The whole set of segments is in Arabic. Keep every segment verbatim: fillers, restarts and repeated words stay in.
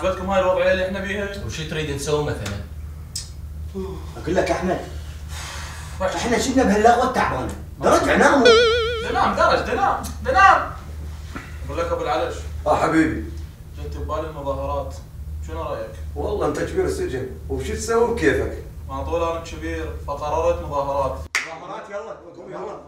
عجبتكم هاي الوضعيه اللي احنا بيها؟ وش تريد نسوي مثلا؟ اقول لك احمد احنا شفنا بهاللغوه التعبانه درجع ناموا. دنام درج دنام دنام. اقول لك ابو العلش. اه حبيبي. جت ببالي المظاهرات، شنو رايك؟ والله انت كبير السجن وش تسوي بكيفك؟ معطول انا كبير فقررت مظاهرات. مظاهرات يلا قوم يلا.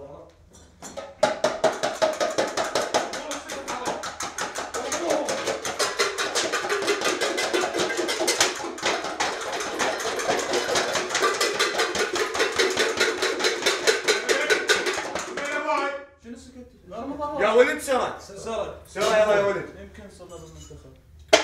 يا ولد سرى سرق سرى يلا يا ولد. يمكن صدر المنتخب.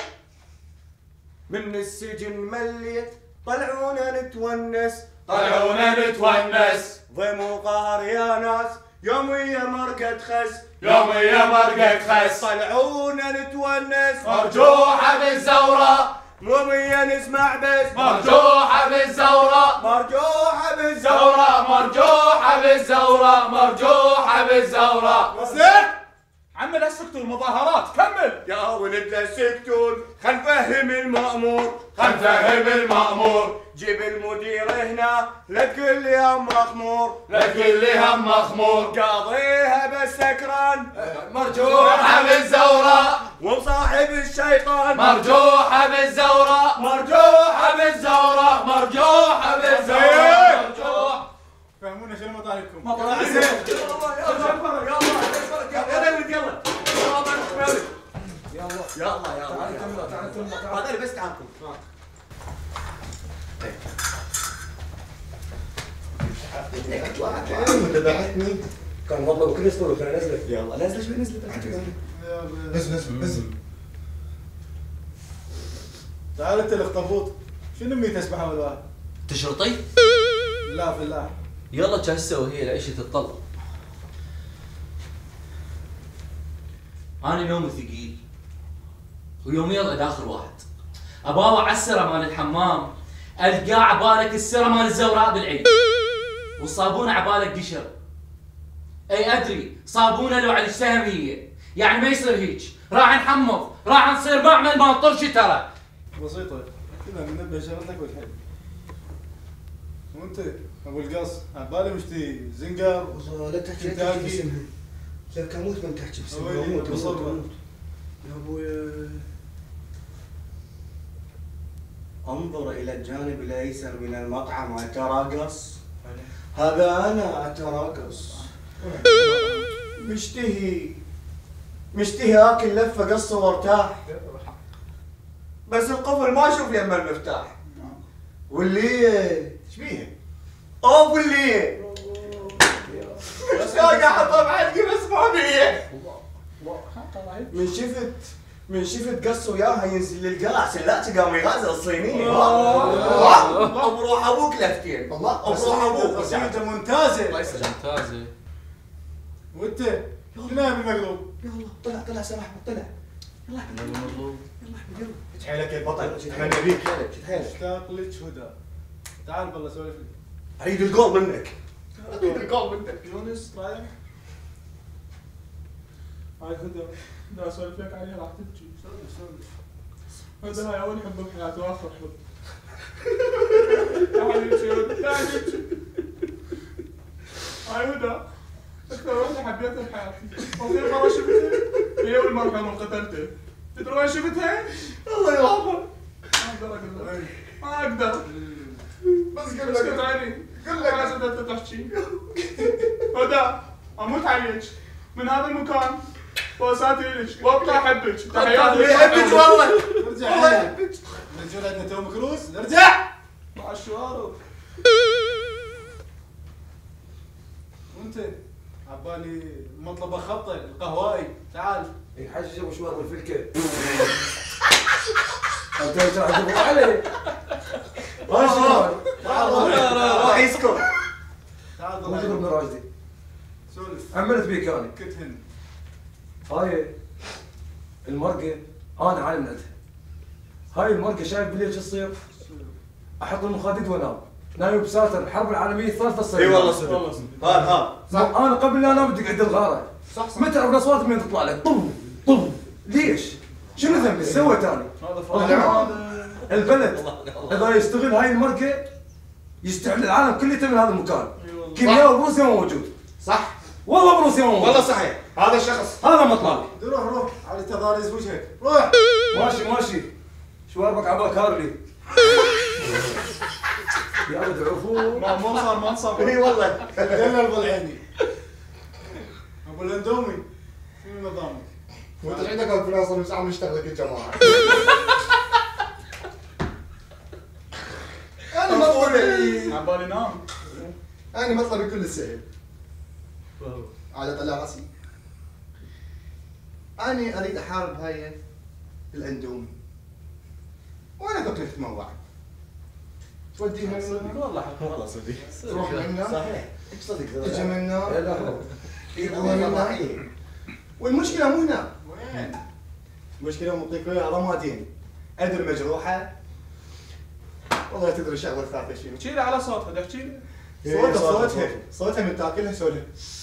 من السجن مليت طلعونا نتونس طلعونا نتونس ضيموا قهر يا ناس يومية مرقة خس يومية مرقة خس طلعونا نتونس مرجوحة بالزورة يومية نسمع بس مرجوحة بالزورة مرجوحة بالزورة زورة مرجوحة بالزورة مرجوحة بالزورة. زين عمي لا تسكتوا المظاهرات كمل. يا ولد لا سكتون خل نفهم المأمور خل نفهم المأمور جيب المدير هنا لا تقول لي هم مخمور لا تقول لي هم مخمور قاضيها بس سكران مرجوحة بالزورة ومصاحب الشيطان مرجوحة بالزورة مرجوحة بالزورة مرجوحة بالزورة مرجوح. فهمونا شنو مطالبكم؟ يلا يلا يلا هذا بس تعالكم. ذبحتني كان والله بكل اسطوره خليني انزلك. يلا نزل شوي نزل نزل نزل نزل. تعال انت الاخطبوط شنو ميت اسبح ولا تشرطي؟ لا في الله. يلا تشهسه وهي العيشة تتطلب. أنا نومي ثقيل ويومي يضعد آخر واحد. أباوع على السرة مال الحمام ألقى عبالك السرة مال الزوراء بالعيد والصابونة عبالك قشر. أي أدري صابونة لو على السهمية يعني ما يصير هيك. راح نحمض راح نصير معمل مال طرشي ترى. بسيطة كذا منبه شغلتك بالحل. وانت ابو القص عبالي مشتي زنقر لا تحكي باسمها لك اموت من تحكي باسمها اموت اموت يا ابويا. انظر الى الجانب الايسر من المطعم اتراقص. هذا انا اتراقص مشتهي مشتهي اكل لفه قصه وارتاح بس القفل ما اشوف يمه المفتاح. واللي ايش بيه؟ اوف اللي بس قاعد احطها بحلقي بس ما بيه. من شفت من شفت قص وياها ينزل للقاع سلاتي قام يغازل الصينيه. بروح ابوك لفتين بروح ابوك. قصيدة ممتازة ممتازة. وانت شنو بالمقلوب؟ يلا طلع طلع سامح طلع. يلا المطلوب يلا احمد يلا. شد حيلك يا بطل شد حيلك بيك شد حيلك. اشتاق لك هدى. تعال بالله سولف لي. اريد الجول منك. اريد الجول منك. يونس رايح؟ هاي هدى بدي اسولف لك عليها راح تبكي. سولف سولف. هدى هاي اول حب بحياتي واخر حب. تعال نمشي تعال نمشي. هاي هدى اكثر وحده حبيتها بحياتي. وفي مره شفتها هي والمرحوم اللي قتلته. تدري وين شفتها؟ الله يرحمه. ما اقدر اقول لك. ما اقدر. بس قل اسكت عيني. قل لك لازم انت تحكي. هدى اموت عليك من هذا المكان واساتي لك وابقى احبك. تحياتي. يحبك والله. ارجع والله هنا. يحبك. الرجال عندنا توم كروز ارجع. مع الشوارب. وانت عبالي مطلب خطه القهوائي. تعال يحجج ابو شوار بالفلكه. انت ايش راح تقول علي؟ ما شلون؟ راح يسكر. تعال موجود ابن ضل راشدي. سولف. عملت بيك انا. كنت هنا. هاي المرقه انا عالم عندها. هاي المرقه شايف بالليل شو تصير؟ احط المخاديد وانام. نايم بساتر الحرب العالميه الثالثه تصير. اي والله صدق. هذا ها انا قبل لا انام بدي قعد الغاره. صح صح. متى تعرف الاصوات من تطلع لك؟ طب طب ليش؟ شنو ذنبي؟ ايش سويت انا؟ البلد اذا يستغل هاي المرقه يستعمل العالم كله من هذا المكان. كيمياء بروسيا ما موجود. صح والله بروسيا ما موجود. والله صحيح. هذا الشخص هذا مطلع. روح روح على تضاريس وجهك روح. ماشي ماشي. شواربك عباك هارلي. يا ولد عفو. ما مو صار ما صار. اي والله. دلل بالعيني. ابو الاندومي شنو نظامك؟ وانت ايش عندك في ناصر مش عم يشتغلك الجماعه. انا مطلبي عبالي نام. انا مطلبي كل سهل. على طلع راسي. انا اريد احارب هاي الاندومي. وانا كنت اتموع. توديها والله والله صدق. تروح منا صحيح. صدق تجي منا لا لا. يبغى منا. والمشكله مو هنا. وين؟ المشكله معطيك اياها رمادين. ادري مجروحه. والله تدري شغله ثالثه شنو؟ احكي لي على صوتها بدي احكي لي. صوتها صوتها صوتها من تاكلها سولها.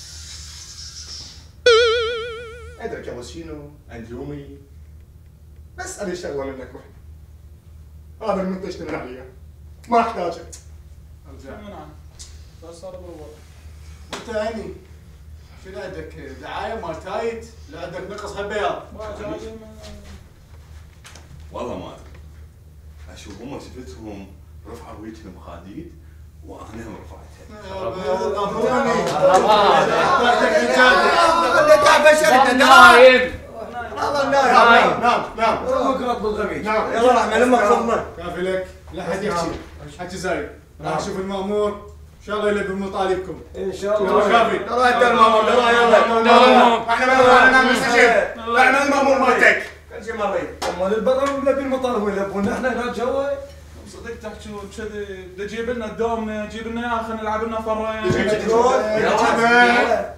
ادري قبل شنو؟ اندومي. بس ابي شغله منك واحده. هذا المنتج تشتغل عليها. ما احتاجه. نعم. بس صار بالوضع. وانت هني شنو عندك دعايه مال تايت؟ لا عندك نقص هالبياض. والله ما ادري. اشوف هم شفتهم رفعوا وجه المخاديد وانا هم رفعتها. نايم. والله نايم. نام نام. روقات بالغميج. نام. يلا رحمة لما خلصنا. كافي لك لا حد يحكي. حكي زايد. راح اشوف المامور ان شاء الله يلبي مطالبكم. ان شاء يلا الله. كافي. ترى انت المامور ترى يلا. احنا ما نام نستجيب. احنا المامور مالتك. كل شيء مريض. امال البرا ملبي المطالب ويلبون احنا هناك جوا. صدق تحكون كذي بدي اجيب لنا الدوم جيب لنا اياه خلينا نلعب لنا فرين. يلا